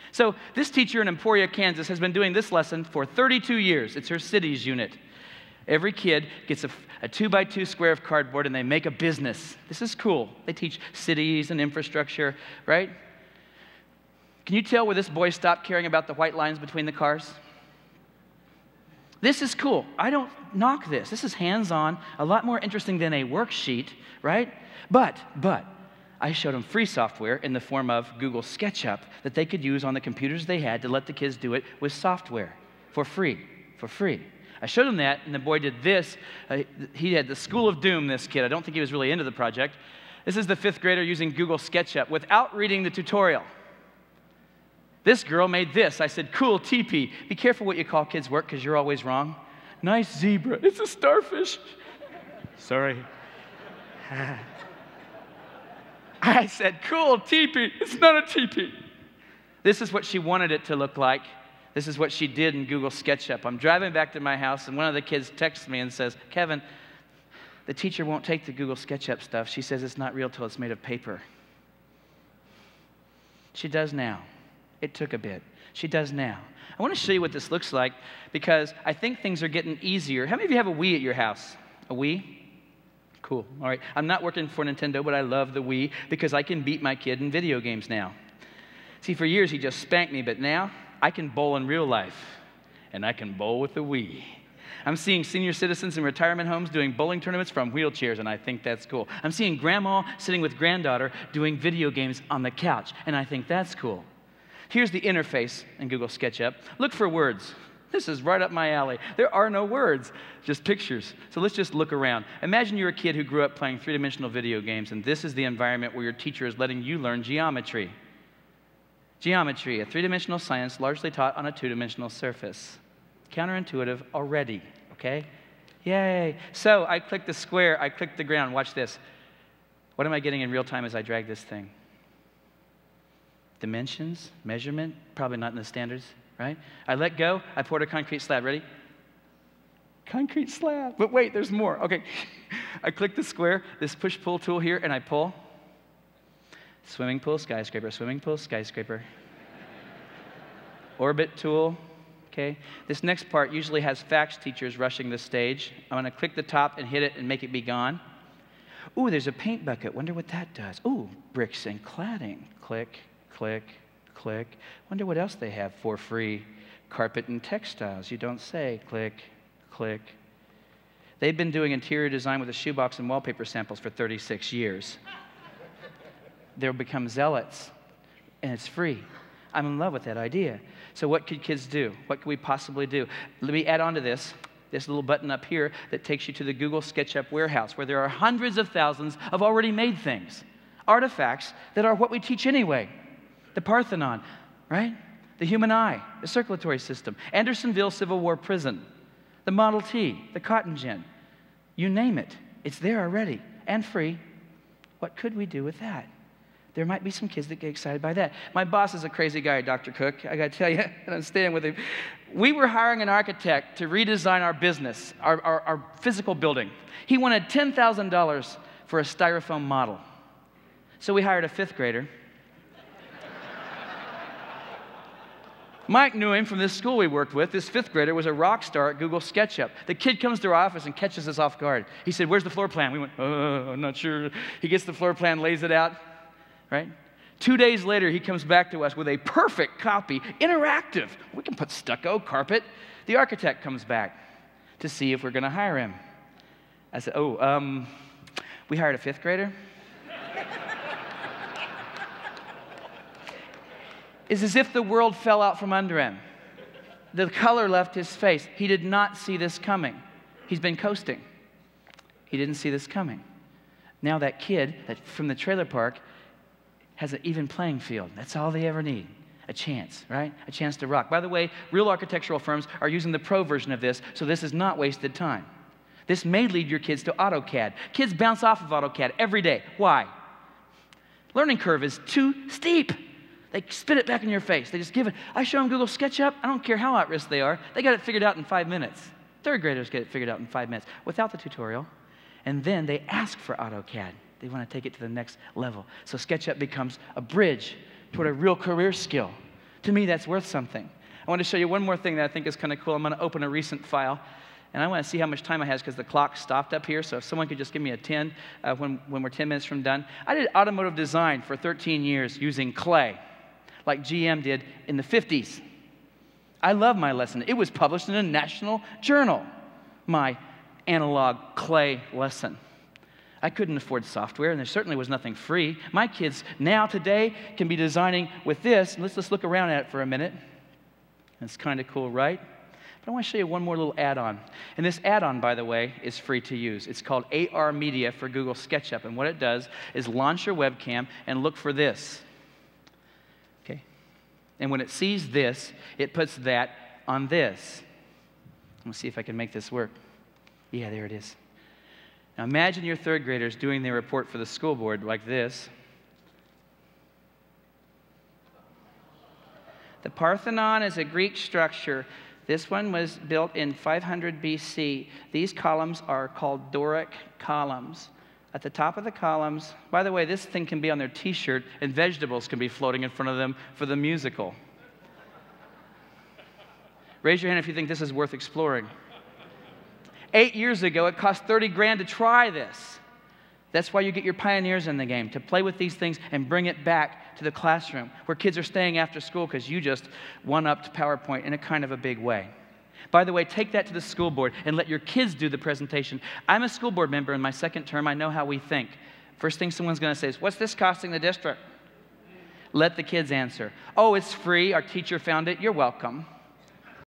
So this teacher in Emporia, Kansas, has been doing this lesson for 32 years. It's her cities unit. Every kid gets a 2x2 square of cardboard, and they make a business. This is cool. They teach cities and infrastructure, right? Can you tell where this boy stopped caring about the white lines between the cars? This is cool. I don't knock this. This is hands-on, a lot more interesting than a worksheet, right? But I showed them free software in the form of Google Sketchup that they could use on the computers they had to let the kids do it with software for free. I showed him that, and the boy did this. He had the School of Doom, this kid. I don't think he was really into the project. This is the 5th grader using Google Sketchup without reading the tutorial. This girl made this. I said, cool, teepee. Be careful what you call kids' work because you're always wrong. Nice zebra. It's a starfish. Sorry. I said, cool, teepee. It's not a teepee. This is what she wanted it to look like. This is what she did in Google Sketchup. I'm driving back to my house, and one of the kids texts me and says, Kevin, the teacher won't take the Google Sketchup stuff. She says it's not real till it's made of paper. She does now. It took a bit. She does now. I want to show you what this looks like because I think things are getting easier. How many of you have a Wii at your house? A Wii? Cool. All right. I'm not working for Nintendo, but I love the Wii because I can beat my kid in video games now. See, for years he just spanked me, but now I can bowl in real life, and I can bowl with the Wii. I'm seeing senior citizens in retirement homes doing bowling tournaments from wheelchairs, and I think that's cool. I'm seeing grandma sitting with granddaughter doing video games on the couch, and I think that's cool. Here's the interface in Google SketchUp. Look for words. This is right up my alley. There are no words, just pictures. So let's just look around. Imagine you're a kid who grew up playing three-dimensional video games, and this is the environment where your teacher is letting you learn geometry. Geometry, a three-dimensional science largely taught on a two-dimensional surface. Counterintuitive already, okay? Yay. So I click the square, I click the ground. Watch this. What am I getting in real time as I drag this thing? Dimensions, measurement, probably not in the standards, right? I let go, I poured a concrete slab. Ready? Concrete slab. But wait, there's more. Okay. I click the square, this push-pull tool here, and I pull. Swimming pool, skyscraper, swimming pool, skyscraper. Orbit tool, okay? This next part usually has fax teachers rushing the stage. I'm gonna click the top and hit it and make it be gone. Ooh, there's a paint bucket. Wonder what that does. Ooh, bricks and cladding. Click, click, click. Wonder what else they have for free. Carpet and textiles. You don't say. Click, click. They've been doing interior design with a shoebox and wallpaper samples for 36 years. They'll become zealots, and it's free. I'm in love with that idea. So what could kids do? What could we possibly do? Let me add on to this little button up here that takes you to the Google SketchUp warehouse, where there are hundreds of thousands of already made things, artifacts that are what we teach anyway. The Parthenon, right? The human eye, the circulatory system, Andersonville Civil War prison, the Model T, the cotton gin. You name it. It's there already and free. What could we do with that? There might be some kids that get excited by that. My boss is a crazy guy, Dr. Cook. I got to tell you, and I'm staying with him. We were hiring an architect to redesign our business, our physical building. He wanted $10,000 for a styrofoam model. So we hired a 5th grader. Mike knew him from this school we worked with. This 5th grader was a rock star at Google SketchUp. The kid comes to our office and catches us off guard. He said, "Where's the floor plan?" We went, I'm not sure. He gets the floor plan, lays it out. Right? 2 days later, he comes back to us with a perfect copy, interactive. We can put stucco, carpet. The architect comes back to see if we're going to hire him. I said, we hired a 5th grader? It's as if the world fell out from under him. The color left his face. He did not see this coming. He's been coasting. He didn't see this coming. Now that kid from the trailer park has an even playing field. That's all they ever need. A chance, right? A chance to rock. By the way, real architectural firms are using the pro version of this, so this is not wasted time. This may lead your kids to AutoCAD. Kids bounce off of AutoCAD every day. Why? Learning curve is too steep. They spit it back in your face. They just give it. I show them Google SketchUp. I don't care how at risk they are. They got it figured out in 5 minutes. 3rd graders get it figured out in 5 minutes without the tutorial. And then they ask for AutoCAD. They want to take it to the next level. So SketchUp becomes a bridge toward a real career skill. To me, that's worth something. I want to show you one more thing that I think is kind of cool. I'm going to open a recent file, and I want to see how much time I have because the clock stopped up here, so if someone could just give me a 10 when we're 10 minutes from done. I did automotive design for 13 years using clay, like GM did in the 50s. I love my lesson. It was published in a national journal, my analog clay lesson. I couldn't afford software, and there certainly was nothing free. My kids now, today, can be designing with this. Let's just look around at it for a minute. It's kind of cool, right? But I want to show you one more little add-on. And this add-on, by the way, is free to use. It's called AR Media for Google Sketchup. And what it does is launch your webcam and look for this. Okay? And when it sees this, it puts that on this. Let's see if I can make this work. Yeah, there it is. Now imagine your third graders doing their report for the school board like this. The Parthenon is a Greek structure. This one was built in 500 BC. These columns are called Doric columns. At the top of the columns, by the way, this thing can be on their t-shirt, and vegetables can be floating in front of them for the musical. Raise your hand if you think this is worth exploring. 8 years ago, it cost 30 grand to try this. That's why you get your pioneers in the game, to play with these things and bring it back to the classroom where kids are staying after school because you just one-upped PowerPoint in a kind of a big way. By the way, take that to the school board and let your kids do the presentation. I'm a school board member in my second term. I know how we think. First thing someone's going to say is, what's this costing the district? Let the kids answer. Oh, it's free. Our teacher found it. You're welcome.